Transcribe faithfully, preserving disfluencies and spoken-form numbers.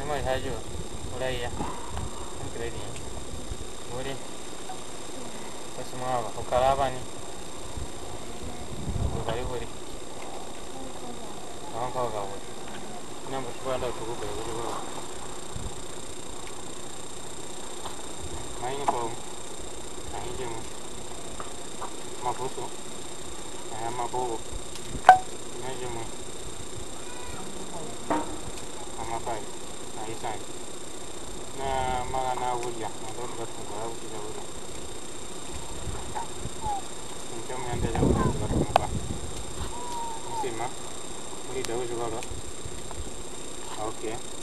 Mai haju. Mulai ya. Kan kira ni. Boleh. Pasuma apa? Kalau apa ni? Boleh boleh. Kawan kau kau. Nama sekolah tu bukan boleh. Main kau. Main je mu. Mapusu. Ah mapu. Main je mu. Mama pai. Ai sai. Na maga na wulia. Na dot dot ko ba wulia wulia. Macam yang dah jauh dah dot ko ba. Mesti mah. Mesti jauh juga lo. Okay.